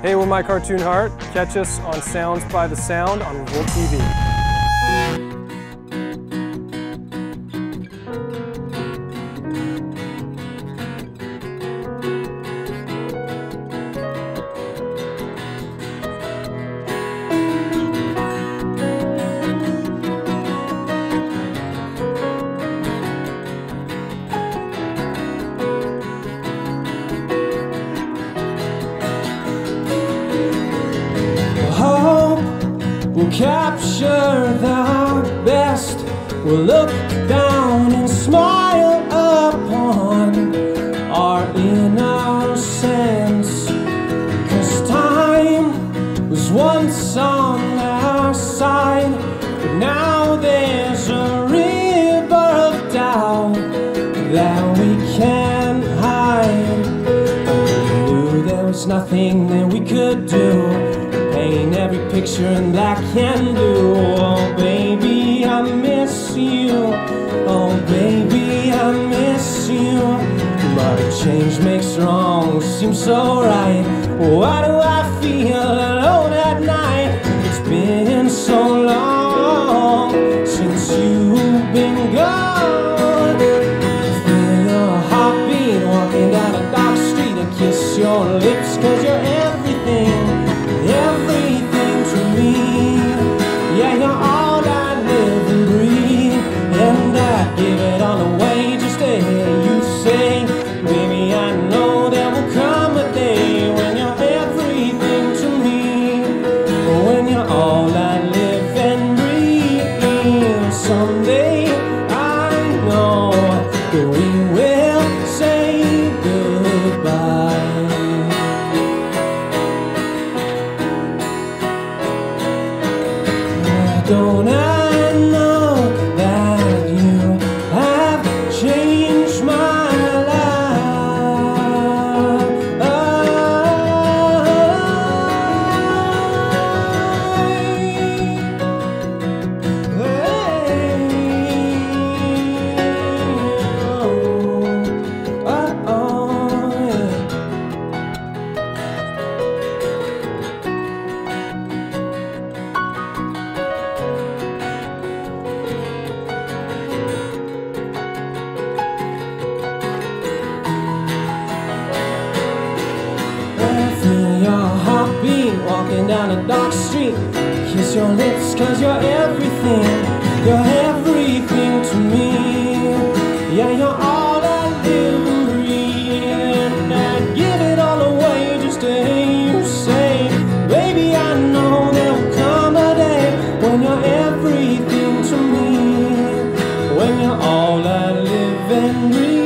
Hey, we're My Cartoon Heart. Catch us on Sounds by the Sound on Wolf TV. We'll capture the best. We'll look down and smile upon our innocence. 'Cause time was once on our side, but now there's a river of doubt that we can't hide. We knew there was nothing that we could do. Paint every picture in black and blue. Oh baby, I miss you. Oh baby, I miss you. But a change makes wrong seem so right. Why do I feel alone at night? It's been so long since you've been gone. Feel your heartbeat walking down a dark street. I kiss your lips 'cause you're everything. Everything to me. Yeah, you're all I live and breathe. And I'd give it all away just to hear you say, baby, I know there will come a day when you're everything to me. When you're all I live and breathe. Someday I know that we will say goodbye. Don't I know that you have changed my life? Feel your heartbeat walking down a dark street. Kiss your lips 'cause you're everything. You're everything to me. Yeah, you're all I live and breathe. And I'd give it all away just to hear you say, baby, I know there'll come a day when you're everything to me. When you're all I live and breathe.